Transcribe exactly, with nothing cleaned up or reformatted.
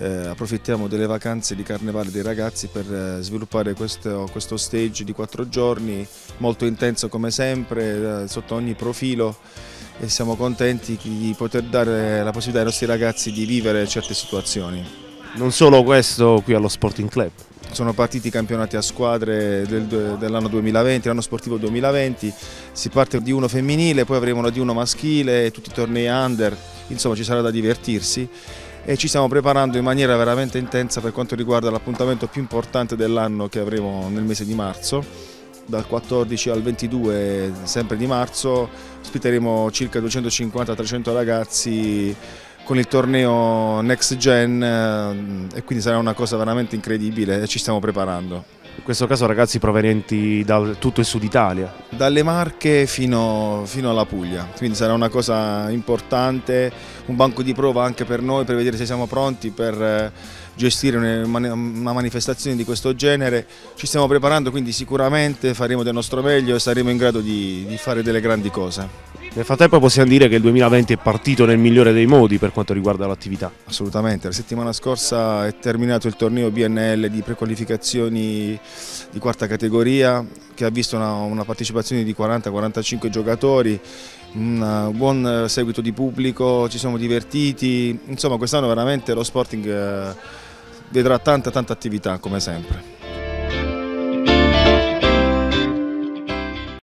eh, approfittiamo delle vacanze di carnevale dei ragazzi per eh, sviluppare questo, questo stage di quattro giorni molto intenso come sempre, eh, sotto ogni profilo, e siamo contenti di poter dare la possibilità ai nostri ragazzi di vivere certe situazioni. Non solo questo qui allo Sporting Club. Sono partiti i campionati a squadre del, dell'anno duemilaventi, l'anno sportivo duemilaventi, si parte di uno femminile, poi avremo uno di uno maschile, tutti i tornei under, insomma ci sarà da divertirsi e ci stiamo preparando in maniera veramente intensa per quanto riguarda l'appuntamento più importante dell'anno che avremo nel mese di marzo. Dal quattordici al ventidue sempre di marzo ospiteremo circa duecentocinquanta trecento ragazzi con il torneo Next Gen e quindi sarà una cosa veramente incredibile e ci stiamo preparando. In questo caso ragazzi provenienti da tutto il sud Italia. Dalle Marche fino, fino alla Puglia, quindi sarà una cosa importante, un banco di prova anche per noi per vedere se siamo pronti per gestire una manifestazione di questo genere. Ci stiamo preparando, quindi sicuramente faremo del nostro meglio e saremo in grado di, di fare delle grandi cose. Nel frattempo possiamo dire che il duemilaventi è partito nel migliore dei modi per quanto riguarda l'attività. Assolutamente, la settimana scorsa è terminato il torneo B N L di prequalificazioni di quarta categoria che ha visto una, una partecipazione di quaranta quarantacinque giocatori, un buon seguito di pubblico, ci siamo divertiti, insomma quest'anno veramente lo Sporting vedrà tanta tanta attività come sempre.